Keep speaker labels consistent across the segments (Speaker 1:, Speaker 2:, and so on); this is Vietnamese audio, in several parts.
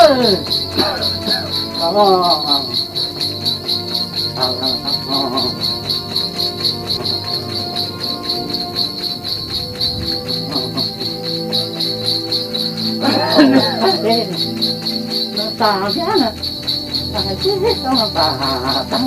Speaker 1: ta biết nè ta chỉ biết đâu ta ta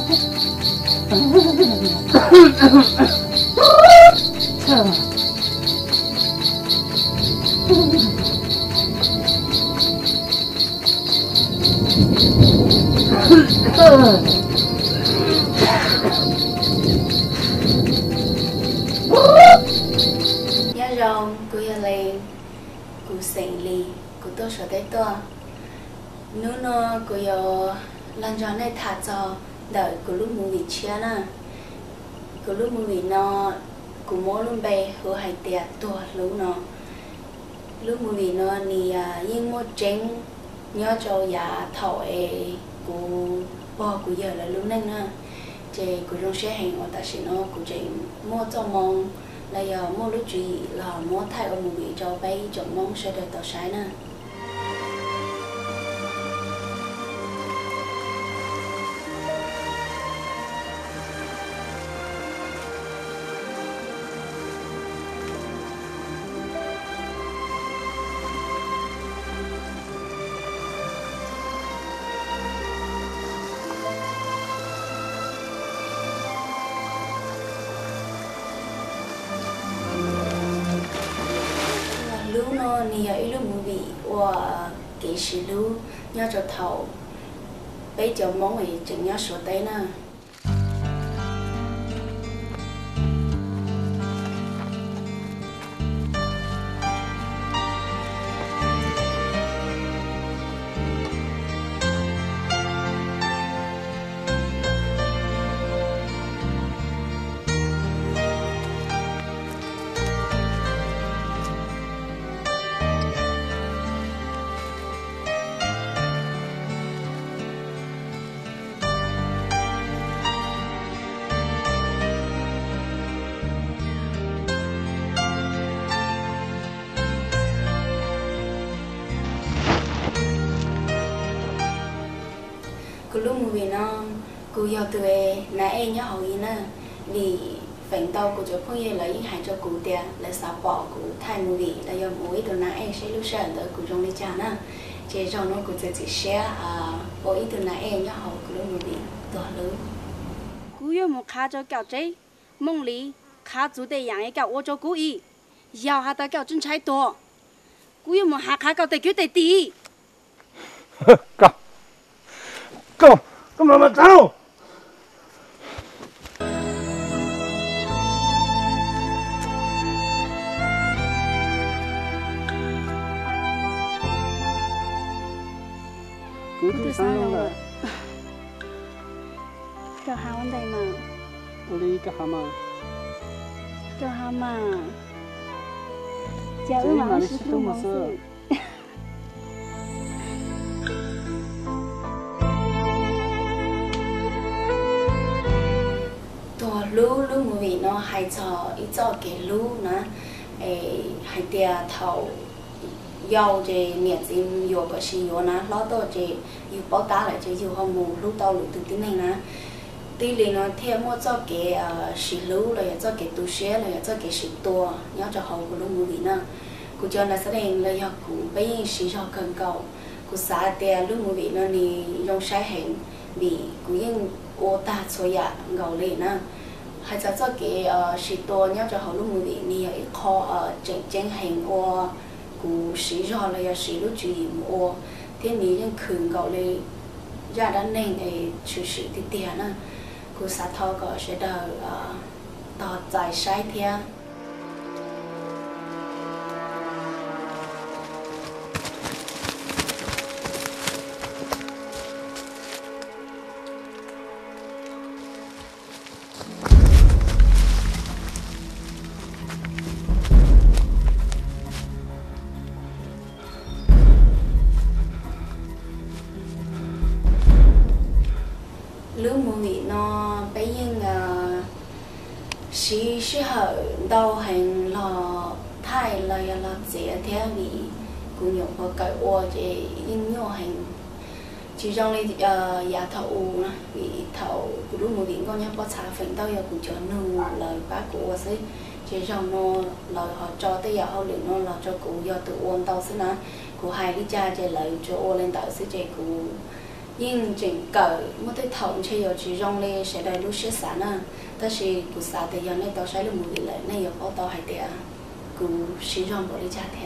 Speaker 2: nhớ rong cô yêu lên cô sinh li cô tôi sợ đấy tôi nếu nó cô yêu lần cho này thả cho đợi cô lúc mua vị chia nè cô lúc mua vị nó cô mua luôn bè hứa hay tiệt tua lúc mua vị nó thì yên mua trứng nhớ cho nhà thầu ấy cô bỏ cô giờ là lúc này nè chị cô trong xe hành ở tại nó cô chị mua cho mong là giờ mua lúc gì là mua thay ở một vị cho bay chọn mong sẽ được tàu sái nè lúc nó thì ở lúc mua vị và kỹ sư lúc nhớ cho thầu bây giờ món này chừng nhớ số tay nè cô lúc mua về nó cô yêu từ nãy nhớ hỏi nè vì phèn tàu cô cho phong yên lấy những hàng cho cô tiền lấy sao bỏ cô thay mua về là do mỗi từ nãy sẽ lúc sáng tới cô trong đi chả nè chỉ cho nó cô chỉ share mỗi từ nãy nhớ hỏi cô lúc mua về to lớn
Speaker 3: cô yêu một khá cho kẹo trái mong lý khá chủ đề dạng cái kẹo ô cho cô ý giàu hạt kẹo chân trái to cô yêu một hạt khá kẹo tây cứu tây tì
Speaker 4: Come on, Matano!
Speaker 3: Tôi sao rồi? Cho hao anh đây mà.
Speaker 4: Uli cái hama.
Speaker 3: Cho hao mà. Chào ơn mà sư phụ mà sư.
Speaker 2: lú mua vì nó hay cho ít cho cái lú nữa hay tia thầu dầu thì nhiệt gì dầu có gì dầu nè lo to thì dầu bao tá lại thì dầu không mù lú tàu lú từ tiếng này nè tí liền nó thêm một cho cái xì lú rồi cho cái tu sữa rồi cho cái xì tua nhớ cho hậu của lú mua vì nè cô cho là sẽ đèn là do cụ bây xì cho cần cầu cô xã tia lú mua vì nó thì trong sai hình bị cô yên ô ta xóa dạ gầu lên nè hay cho cái sĩ tô nhớ cho họ lúc mua vị ni ở kho chân hành ô cú sĩ rồi là sĩ lúc chỉ ô thế mi những khử gạo lên ra đã nên để xử sự thì tiền nè cú sát thọ có sẽ đào tỏ giải sai theo lúc mua vị nó bây giờ sĩ hở đầu hành lò thay là gì theo vì cú nhậu và cởi ô chỉ in nhỏ hành chỉ trong này giá thầu vì thầu cú đúng một điểm con nhá có xả phèn tao giờ cú cho nương lời bác cú sẽ chỉ trong nó lời họ cho tới giờ họ liền nó là cho cú do tự ôn tao sẽ nói cú hai đi cha chỉ lời cho ô lên tao sẽ chỉ cú nhưng chỉnh cởi mất tới thầu chỉ giờ chỉ trong này sẽ đầy lúc sẽ xả nè ta chỉ cú xả thì giờ này tao sẽ được một điểm lại này giờ có tao hay tiệt cú chỉ trong bỏ đi cha thiệt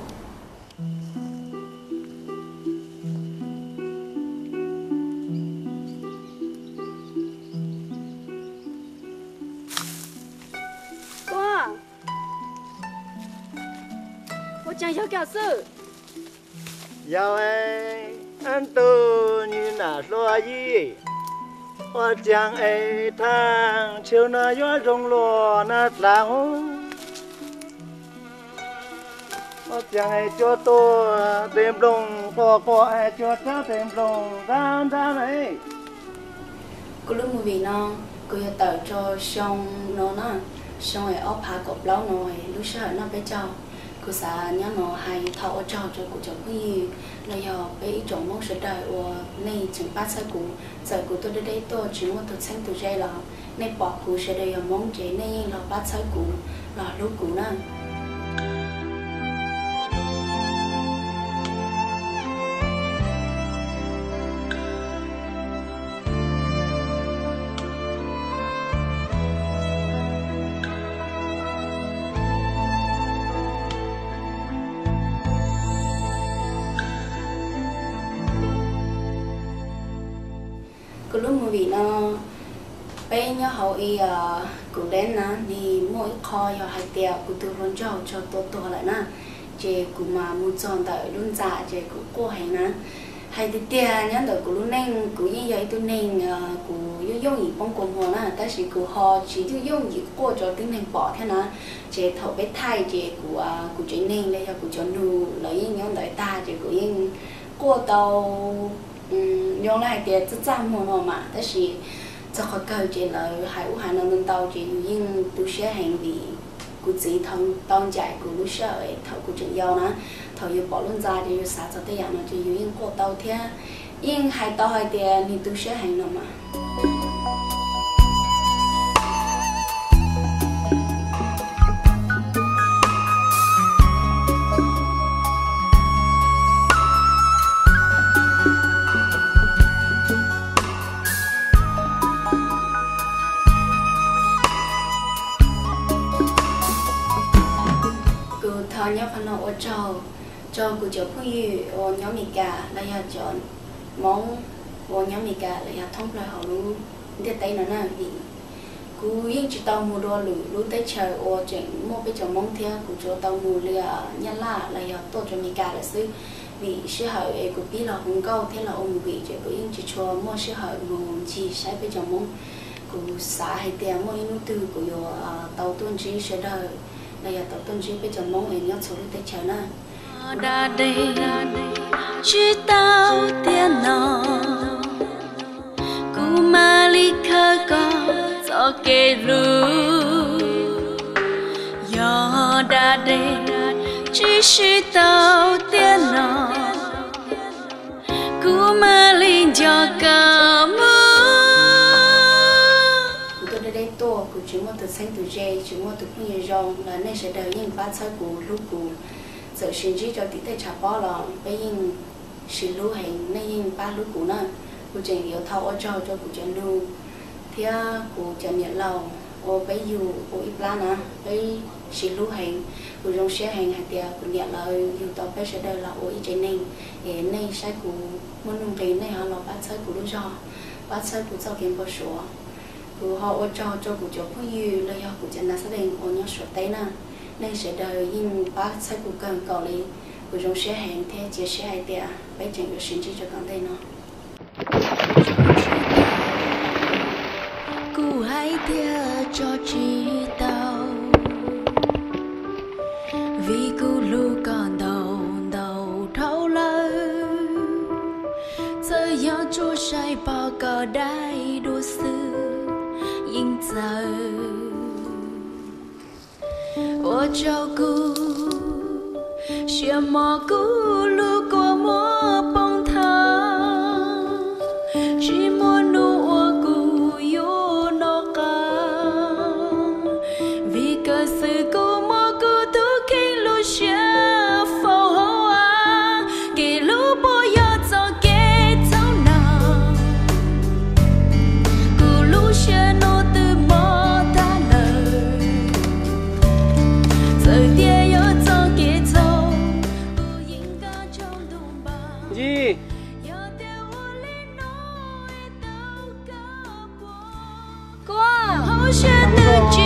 Speaker 3: chẳng hiểu kiểu sự.
Speaker 4: Dạo ấy anh tu như là loa gì, hoa chẳng ấy thang chiều na gió rong lúa na lão, hoa chẳng ấy cho tôi tìm đồng có ai cho cháu tìm đồng ra này.
Speaker 2: Cô lúc mua vì nó cô yêu tờ cho xong nó xong rồi ốp hạ cột lâu rồi lúc sau nó bé cho cô xã nhớ nó hay thao cho cô cho quý là giờ bé chồng mong sự đời của này chừng 3 歳cô giờ cô tôi đây tôi chỉ muốn thực sinh từ đây là này bỏ cô sẽ đây mong chế này là 3 歳cô là lúc cô nè cô lúc mua vì nó bé nhớ hậu y cụ đến nè thì mỗi kho cho hai tiệm cụ tư vấn cho tổ lại nè chị cụ mà mua tròn tại luôn giả chị cụ cô hay nè hay thì tiệm nhớ đợi cụ luôn nên cụ như vậy tôi nên cụ dùng gì bông cùng hồ nè ta chỉ cụ họ chỉ dùng gì cô cho tiếng này bỏ thế nè chị thầu bé thay chị cụ chị nên đây cho cụ cho nụ lấy những nhóm đợi ta chị cụ yên cô tàu用来的这账目了嘛，但是这个高级了，还能到这因都些行为，估计当家估路些诶，头估正要呢，头有保论在的有啥子的样呢，就有因过到天，因还到还的你都些行了嘛。nhớ phần nào cho cụ cho phụ nữ nhóm mình cả là giờ chọn món nhóm mình cả là giờ thông lại họ luôn để tay nó nè vì cụ yên chỉ tàu mua đồ lú tới trời chuyện mua bây giờ món theo cụ cho tàu mua lừa nhân là giờ tôi cho mình cả là xứ vì sự hội cụ biết là không câu thế là ông bị chuyện cụ yên chỉ cho mua sự hội nguồn chi sai bây giờ món cụ xả hay tiền mua những từ cụ yo tàu tuần chỉ sẽ đời là giờ tàu tuần chỉ bây giờ mong em nhớ số lúc tới chờ nè. Đã đây chỉ tao tiền nó, cú mà ly khơi có cho kê ru. Giờ đã đây chỉ tao tiền nó, cú mà ly cho cả mơ. Tôi cũng chỉ muốn từ sinh từ dây, chỉ muốn từ những gì rong là nên sẽ đời những bát sợi của lúc của giờ sinh chỉ cho tí tay chả bỏ là bây giờ sinh lưu hành nên những bát lúc của nó của chuyện hiểu thâu cho của chuyện lưu thì của chuyện nhận lâu bây giờ của ít lá nè bây sinh lưu hành của rong xe hành hạt tiền của nhận là hiểu tao bây sẽ đời là của ít chuyện này nên sai của muốn nông trì này họ là bát sợi của lúc do bát sợi của sau kiếm bao số của họ cho của chỗ phụ nữ là do của chân là xác định của nhau số tay nè nên sẽ đời in bác sai của cần cầu lý của trong xe hàng thế chia sẻ hai tiệt bây giờ được sinh chỉ cho con tay nó của hai tiệt cho chỉ tao vì của lu còn đầu thâu lâu giờ gió cho say bao cờ đai đua sư yên giờ 我照顾
Speaker 5: Xia mò cú lu của mò bông thang chỉ mò nu cú yo nó ca vì cơ sự cú mò cú tu khi lu xia phô hoa kỳ lu bò yo cho kế cháu nào cú lu xia nó từ mò ta lời giờ tia yo cho kế cháu
Speaker 6: gì
Speaker 3: Cô
Speaker 5: hậu sẽ tự chỉ